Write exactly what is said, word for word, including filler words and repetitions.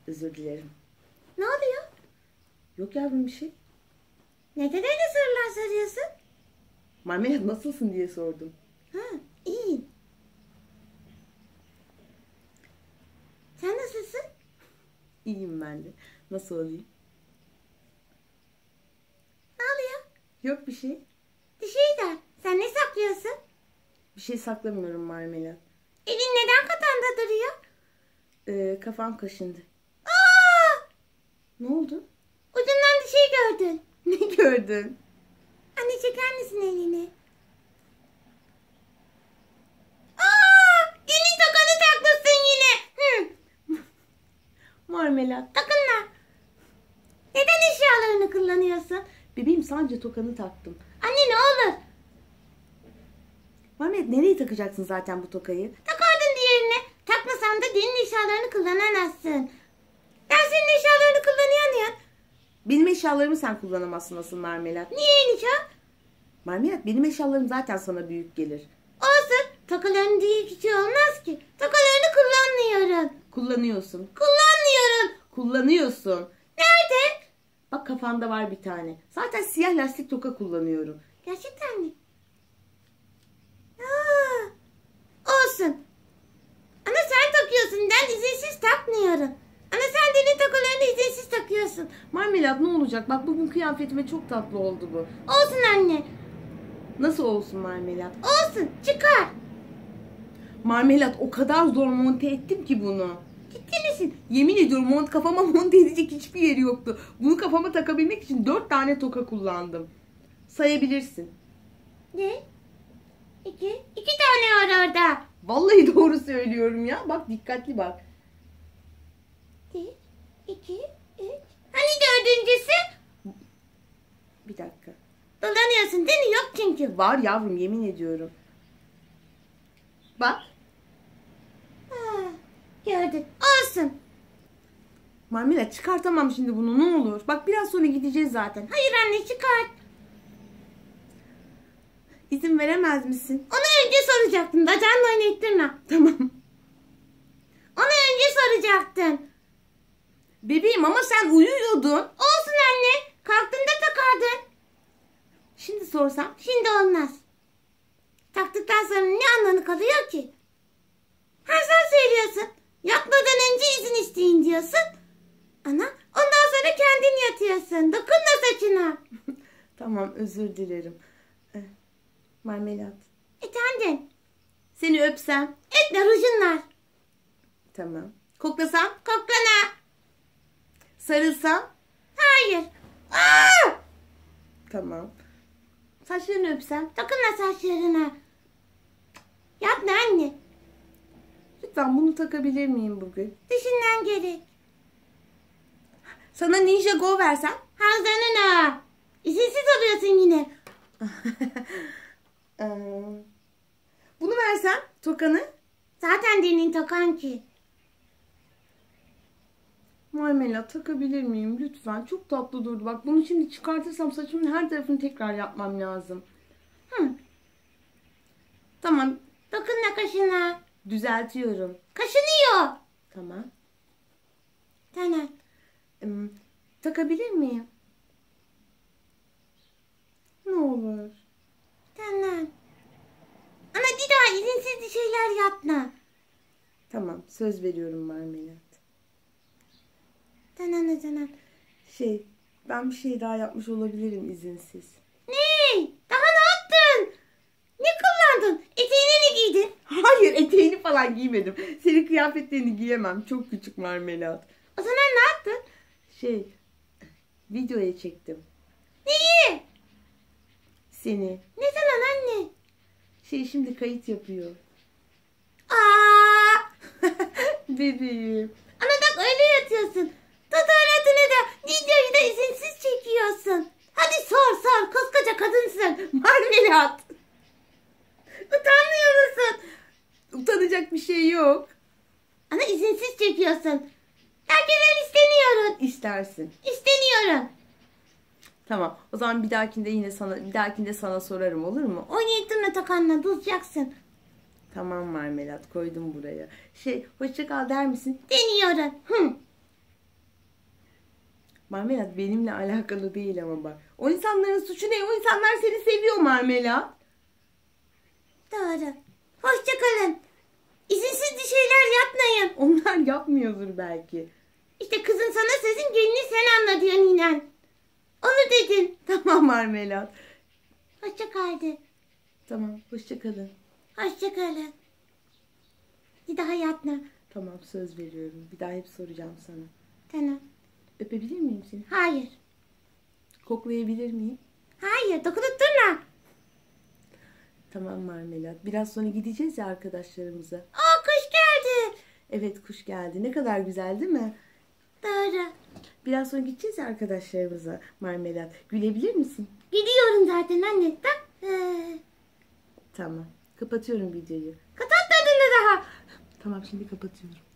Özür dilerim. Ne oluyor? Yok yavrum bir şey. Neden öyle sorular soruyorsun? Marmelat nasılsın diye sordum. Ha, iyiyim. Sen nasılsın? İyiyim ben de. Nasıl olayım? Ne oluyor? Yok bir şey. Bir şey der. Sen ne saklıyorsun? Bir şey saklamıyorum Marmelat. Elin neden katanda duruyor? Ee, kafam kaşındı. Aa! Ne oldu? Ucundan bir şey gördün. Ne gördün? Anne çeker misin elini? Aa! Gelin tokanı takmışsın yine. Hı. Marmelat. Takınla. Neden eşyalarını kullanıyorsun? Bebeğim sadece tokanı taktım. Anne ne olur. Marmelat nereye takacaksın zaten bu tokayı? Takardın diğerine. Takmasan da senin eşyalarını kullanamazsın. Ben senin eşyalarını kullanıyorum. Benim eşyalarımı sen kullanamazsın asıl Marmelat. Niye enişte? Marmelat benim eşyalarım zaten sana büyük gelir. Olsun. Tokaların diye bir şey olmaz ki. Tokalarını kullanmıyorum. Kullanıyorsun. Kullanmıyorum. Kullanıyorsun. Nerede? Bak kafanda var bir tane. Zaten siyah lastik toka kullanıyorum. Gerçekten mi? Aa, olsun. Ama sen takıyorsun. Ben izinsiz takmıyorum. Ama sen senin tokalarını izinsiz takıyorsun. Marmelat ne olacak? Bak bugün kıyafetime çok tatlı oldu bu. Olsun anne. Nasıl olsun Marmelat? Olsun. Çıkar. Marmelat o kadar zor monte ettim ki bunu. Ciddi misin? Yemin ediyorum mont kafama monte edecek hiçbir yeri yoktu. Bunu kafama takabilmek için dört tane toka kullandım. Sayabilirsin. Ne? İki. İki tane var orada. Vallahi doğru söylüyorum ya. Bak dikkatli bak. Bir, iki, üç. Hani dördüncüsü? Bir dakika. Dolanıyorsun değil mi? Yok çünkü. Var yavrum yemin ediyorum. Bak. Ha, gördün. Olsun. Marmelat çıkartamam şimdi bunu ne olur. Bak biraz sonra gideceğiz zaten. Hayır anne çıkart. İzin veremez misin? Onu önce soracaktın. Bacağınla oynayıp Tamam. Onu önce soracaktın. Bebeğim ama sen uyuyordun. Olsun anne. Kalktığında takardın. Şimdi sorsam. Şimdi olmaz. Taktıktan sonra ne anlamı kalıyor ki? Ha sen söylüyorsun. Yatmadan önce izin isteyin diyorsun. Ana ondan sonra kendin yatıyorsun. Dokunma saçına. Tamam özür dilerim. Eh, Marmelat. Efendim. Seni öpsem. Etme rujunlar. Tamam. Koklasam. Koklana. Sarılsam. Hayır. Aa! Tamam. Saçlarını öpsem. Dokunma saçlarına. Yapma anne. Lütfen bunu takabilir miyim bugün? Düşünmen gerek. Sana Ninja Go versem. Hazırlanın. İzinsiz oluyorsun yine. Ee, Bunu versem tokanı. Zaten senin tokan ki. Marmelat takabilir miyim lütfen? Çok tatlı durdu. Bak bunu şimdi çıkartırsam saçımın her tarafını tekrar yapmam lazım. Hı. Tamam. Dokunma kaşına. Düzeltiyorum. Kaşınıyor. Tamam. Tamam. Ee, takabilir miyim? Ne olur. Tamam. Ama bir daha izinsiz bir şeyler yapma. Tamam. Söz veriyorum Marmelat. Tamam tamam. Şey, ben bir şey daha yapmış olabilirim izinsiz. Ne? Daha ne yaptın? Ne kullandın? Eteğine ne giydin? Hayır, eteğini falan giymedim. Senin kıyafetlerini giyemem. Çok küçük Marmelat. O zaman ne yaptın? Şey, videoya çektim. Neyi? Seni. Ne zaman anne? Şey şimdi kayıt yapıyor. Aa! Bebeğim. Ama bak öyle yatıyorsun. Fotoğrafını da videoyu da izinsiz çekiyorsun. Hadi sor sor. Koskoca kadınsın. Marmelat. Utanmıyor musun? Utanacak bir şey yok. Ama izinsiz çekiyorsun. Belki ben istemiyorum. İstersin. İstemiyorum. Tamam. O zaman bir dahakinde yine sana bir dahakinde sana sorarım olur mu? Oynayıp durma tokanla bozacaksın. Tamam Marmelat koydum buraya. Şey hoşça kal der misin? Deniyorum. Hı. Marmelat benimle alakalı değil ama bak. O insanların suçu ne? O insanlar seni seviyor Marmelat. Doğru. Hoşça kalın. İzinsiz bir şeyler yapmayın. Onlar yapmıyordur belki. İşte kızın sana sözün gelini sen anla diyor ninen. Onu dedin. Tamam Marmelat. Hoşça kaldı. Tamam, hoşça kalın. Hoşça kalın. Bir daha yatma. Tamam, söz veriyorum. Bir daha hep soracağım sana. Tamam. Öpebilir miyim seni? Hayır. Koklayabilir miyim? Hayır. Dokunup durma. Tamam Marmelat. Biraz sonra gideceğiz ya arkadaşlarımıza. Aa, kuş geldi. Evet, kuş geldi. Ne kadar güzel değil mi? Doğru. Biraz sonra gideceğiz ya arkadaşlarımıza Marmelat. Gülebilir misin? Gidiyorum zaten anne. Bak. Ee, Tamam. Kapatıyorum videoyu. kapatmadın da daha. Tamam, şimdi kapatıyorum.